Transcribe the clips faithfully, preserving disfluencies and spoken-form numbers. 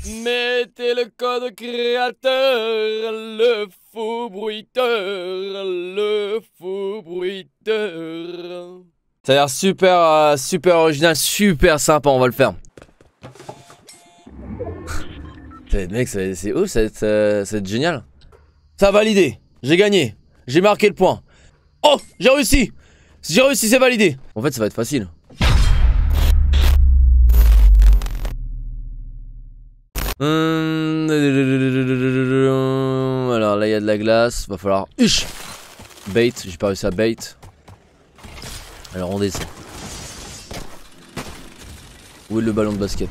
Mettez le code créateur, le faux bruiteur, le faux bruiteur. Ça a l'air super, euh, super original, super sympa, on va le faire. Mec, c'est ouf, ça va être, euh, ça va être génial. Ça a validé, j'ai gagné, j'ai marqué le point. Oh, j'ai réussi, j'ai réussi, c'est validé. En fait, ça va être facile. Hum... Alors là, il y a de la glace, va falloir... Uch bait, j'ai pas réussi à bait. Alors on descend. Où est le ballon de basket?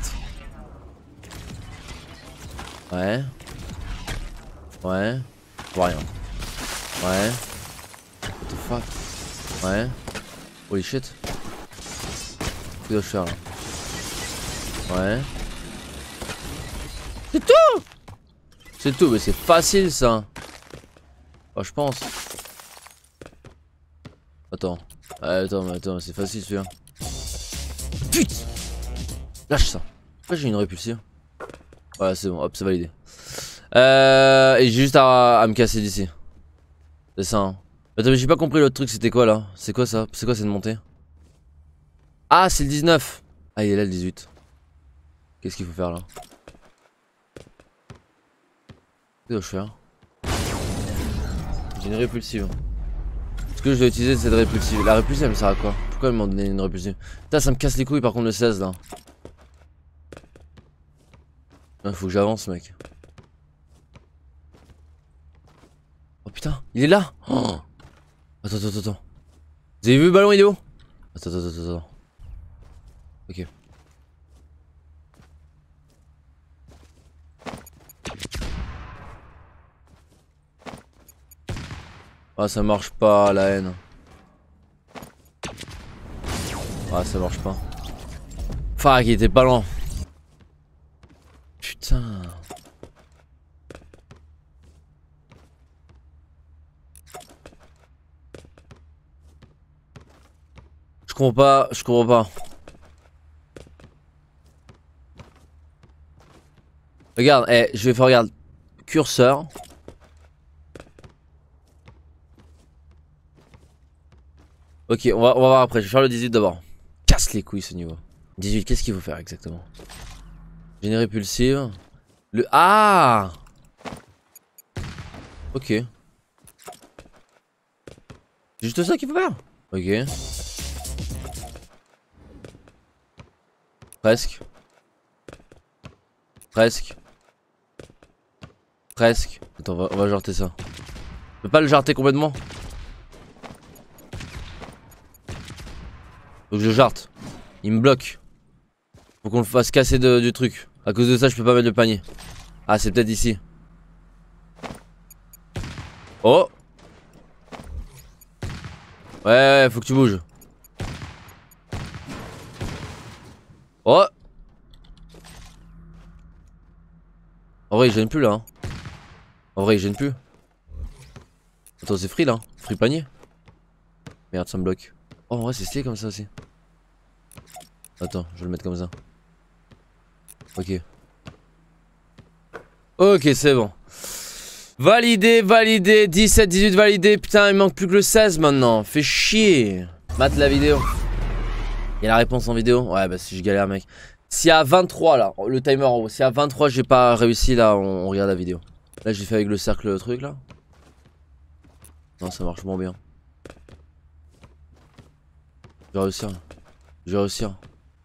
Ouais. Ouais. Je vois rien. Ouais. What the fuck? Ouais. Holy shit. Qu'est-ce que je dois faire là? Ouais. C'est tout! C'est tout, mais c'est facile ça. Oh, je pense. Attends. Attends, attends, c'est facile celui-là. Putain! Lâche ça. Pourquoi j'ai une répulsive? Voilà, c'est bon, hop, c'est validé. Euh, et j'ai juste à, à me casser d'ici. C'est ça. Hein. Attends, mais j'ai pas compris l'autre truc, c'était quoi là? C'est quoi ça? C'est quoi cette montée? Ah, c'est le dix-neuf. Ah, il est là le dix-huit. Qu'est-ce qu'il faut faire là? Qu'est-ce que je fais? J'ai une répulsive. Est-ce que je vais utiliser cette répulsive? La répulsive elle me sert à quoi? Pourquoi ils m'ont donné une répulsive? Putain, ça me casse les couilles par contre le seize là. Il faut que j'avance mec. Oh putain, il est là. Oh. Attends, attends, attends. Vous avez vu le ballon, il est où? Attends, attends, attends, attends. Ok. Ah, ça marche pas la haine. Ah, ça marche pas. Fuck, il était pas loin. Putain. Je comprends pas, je comprends pas. Regarde, eh, je vais faire, regarde. Curseur. Ok, on va, on va voir après, je vais faire le dix-huit d'abord. Casse les couilles ce niveau. dix-huit, qu'est-ce qu'il faut faire exactement? J'ai une répulsive. Le... Ah! Ok. C'est juste ça qu'il faut faire? Ok. Presque. Presque. Presque. Attends, on va, on va jarter ça. Je peux pas le jarter complètement? Faut que je jarte. Il me bloque. Faut qu'on le fasse casser de, du truc. À cause de ça, je peux pas mettre le panier. Ah, c'est peut-être ici. Oh! Ouais, ouais, faut que tu bouges. Oh! En vrai, il gêne plus là. Hein. En vrai, il gêne plus. Attends, c'est free là. Free panier. Merde, ça me bloque. Oh, en vrai, c'est stylé comme ça aussi. Attends, je vais le mettre comme ça. Ok. Ok, c'est bon. Validé, validé. dix-sept, dix-huit, validé. Putain, il manque plus que le seize maintenant. Fait chier. Mate la vidéo. Il y a la réponse en vidéo. Ouais, bah si je galère, mec. S'il y a vingt-trois là, le timer en haut. S'il y a vingt-trois, j'ai pas réussi là, on, on regarde la vidéo. Là, j'ai fait avec le cercle le truc là. Non, ça marche moins bien. Je vais réussir. Je vais réussir.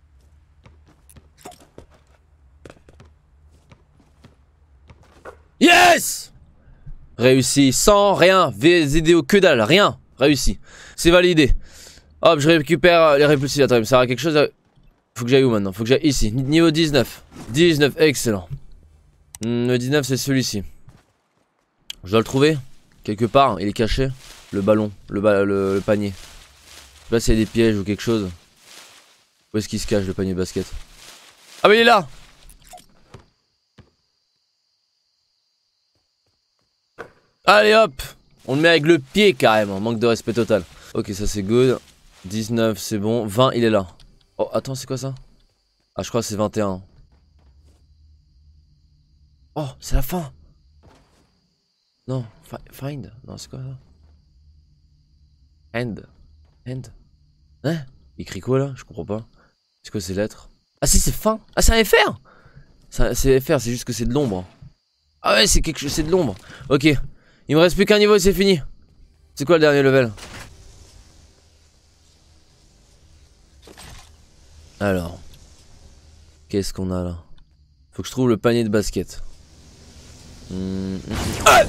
Yes! Réussi, sans rien, vidéo que dalle, rien, réussi. C'est validé. Hop, je récupère les répulsifs. Attends, il me sert à quelque chose. Faut que j'aille où maintenant? Faut que j'aille ici. Niveau dix-neuf. dix-neuf, excellent. Le dix-neuf, c'est celui-ci. Je dois le trouver quelque part, il est caché. Le ballon, le, ba le, le panier. Je sais pas s'il y a des pièges ou quelque chose. Où est-ce qu'il se cache le panier de basket? Ah mais il est là! Allez hop! On le met avec le pied carrément, manque de respect total. Ok, ça c'est good. dix-neuf c'est bon, vingt il est là. Oh attends, c'est quoi ça? Ah je crois que c'est vingt et un. Oh, c'est la fin. Non, find. Non, c'est quoi ça? End. End. Hein? Il écrit quoi là? Je comprends pas. C'est quoi ces lettres? Ah si, c'est fin. Ah, c'est un F R. C'est F R, c'est juste que c'est de l'ombre. Ah ouais, c'est quelque chose, c'est de l'ombre. Ok. Il me reste plus qu'un niveau et c'est fini. C'est quoi le dernier level? Alors. Qu'est-ce qu'on a là? Faut que je trouve le panier de basket. Mmh. Ah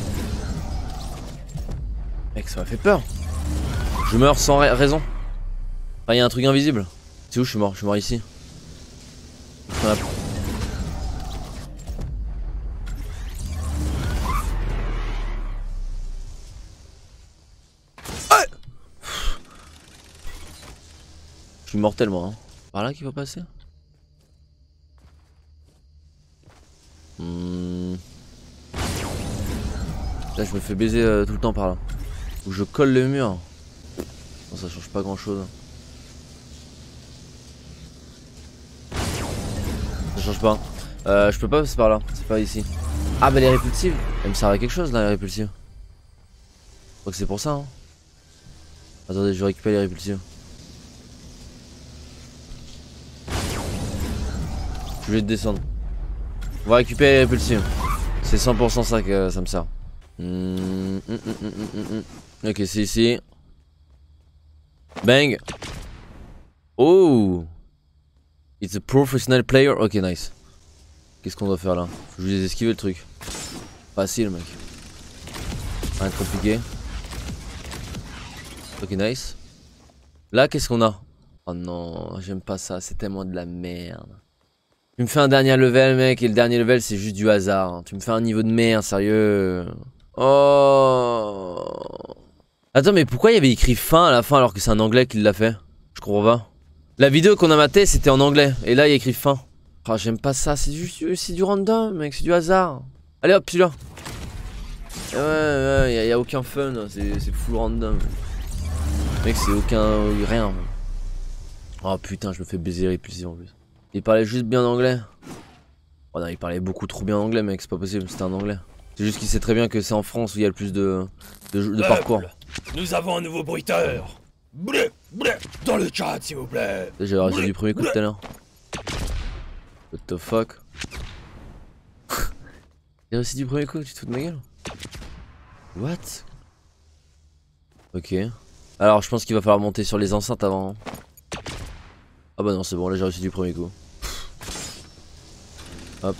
mec, ça m'a fait peur. Je meurs sans ra raison. Ah, il y a un truc invisible. C'est où je suis mort? Je suis mort ici. Voilà. Ah je suis mortel moi. Hein. Par là qu'il faut passer? Hmm. Là je me fais baiser euh, tout le temps par là. Ou je colle le mur. Bon, ça change pas grand chose. Ça change pas. Euh, je peux pas passer par là. C'est pas ici. Ah bah les répulsives. Elle me servent à quelque chose là les répulsives. Je crois que c'est pour ça. Hein. Attendez, je récupère les répulsives. Je vais te descendre. On va récupérer les répulsives. C'est cent pour cent ça que ça me sert. Mmh, mmh, mmh, mmh, mmh, mmh. Ok, c'est ici. Bang. Oh. It's a professional player. Ok, nice. Qu'est-ce qu'on doit faire là? Faut juste esquiver le truc. Facile, mec. Rien de compliqué. Ok, nice. Là, qu'est-ce qu'on a? Oh non, j'aime pas ça. C'est tellement de la merde. Tu me fais un dernier level, mec, et le dernier level, c'est juste du hasard. Tu me fais un niveau de merde, sérieux. Oh. Attends, mais pourquoi il y avait écrit fin à la fin alors que c'est un anglais qui l'a fait? Je comprends pas. La vidéo qu'on a matée, c'était en anglais. Et là, il y a écrit fin. Oh, j'aime pas ça. C'est juste c'est du random, mec. C'est du hasard. Allez hop, celui-là. Ouais, ouais, il y, y a aucun fun. C'est full random. Mec, c'est aucun. Rien. Oh putain, je me fais baiser répulsif en plus. Il parlait juste bien anglais. Oh non, il parlait beaucoup trop bien anglais, mec. C'est pas possible, c'était un anglais. C'est juste qu'il sait très bien que c'est en France où il y a le plus de, de, de parcours. Nous avons un nouveau bruiteur. Bleu, bleu, dans le chat, s'il vous plaît. J'ai réussi du premier coup tout à l'heure. What the fuck? J'ai réussi du premier coup, tu te fous de ma gueule? What? Ok. Alors, je pense qu'il va falloir monter sur les enceintes avant. Ah bah non, c'est bon, là j'ai réussi du premier coup. Hop.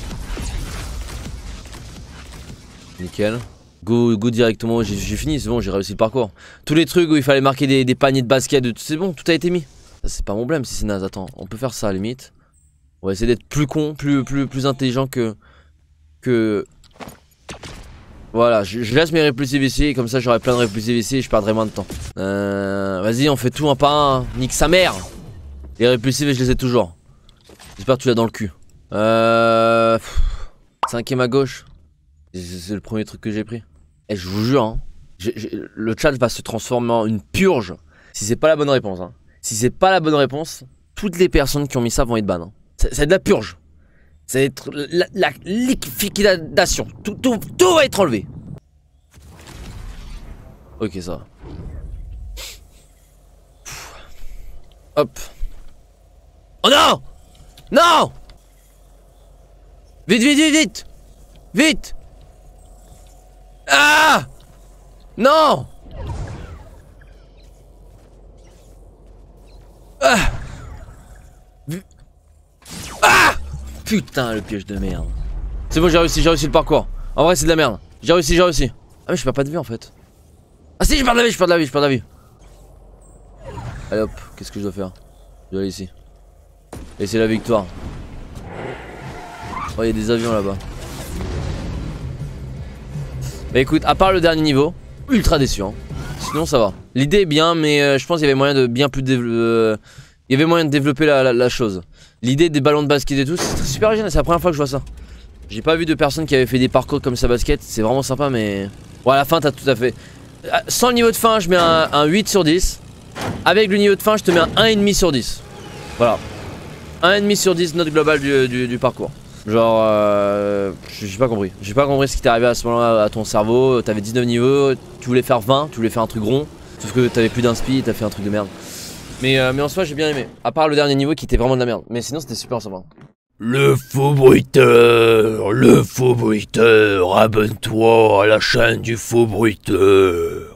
Nickel. Go, go directement, j'ai fini, c'est bon, j'ai réussi le parcours. Tous les trucs où il fallait marquer des, des paniers de basket, c'est bon, tout a été mis. C'est pas mon problème si c'est naze, attends, on peut faire ça à la limite. On va essayer d'être plus con, plus, plus, plus intelligent que... Que... Voilà, je, je laisse mes répulsives ici, comme ça j'aurai plein de répulsives ici et je perdrai moins de temps. Euh, Vas-y, on fait tout un par un, nique sa mère. Les répulsives, je les ai toujours. J'espère que tu l'as dans le cul. Euh... Cinquième à gauche. C'est le premier truc que j'ai pris. Et je vous jure, hein, j ai, j ai, le chat va se transformer en une purge. Si c'est pas la bonne réponse. Hein. Si c'est pas la bonne réponse, toutes les personnes qui ont mis ça vont être ban. Hein. C'est de la purge. Ça va être la, la liquidation. Tout, tout, tout va être enlevé. Ok, ça va. Hop. Oh non! Non! Vite, vite, vite, vite! Vite! Ah! Non! Ah! Ah! Putain, le piège de merde. C'est bon, j'ai réussi, j'ai réussi le parcours. En vrai, c'est de la merde. J'ai réussi, j'ai réussi. Ah, mais je perds pas de vie en fait. Ah, si, je perds de la vie, je perds de la vie, je perds de la vie. Allez hop, qu'est-ce que je dois faire? Je dois aller ici. Et c'est la victoire. Oh, il y a des avions là-bas. Bah écoute, à part le dernier niveau, ultra déçu. Hein. Sinon, ça va. L'idée est bien, mais euh, je pense qu'il y avait moyen de bien plus développer. Euh, il y avait moyen de développer la, la, la chose. L'idée des ballons de basket et tout, c'est super original. C'est la première fois que je vois ça. J'ai pas vu de personnes qui avaient fait des parcours comme ça basket. C'est vraiment sympa, mais. Bon, à la fin, t'as tout à fait. Sans le niveau de fin, je mets un, un huit sur dix. Avec le niveau de fin, je te mets un un virgule cinq sur dix. Voilà. un virgule cinq sur dix, note globale du, du, du parcours. Genre, euh, j'ai pas compris. J'ai pas compris ce qui t'est arrivé à ce moment-là à ton cerveau. T'avais dix-neuf niveaux, tu voulais faire vingt, tu voulais faire un truc rond. Sauf que t'avais plus d'inspi et t'as fait un truc de merde. Mais, euh, mais en soi, j'ai bien aimé. À part le dernier niveau qui était vraiment de la merde. Mais sinon, c'était super sympa. Le faux bruiteur, le faux bruiteur, abonne-toi à la chaîne du faux bruiteur.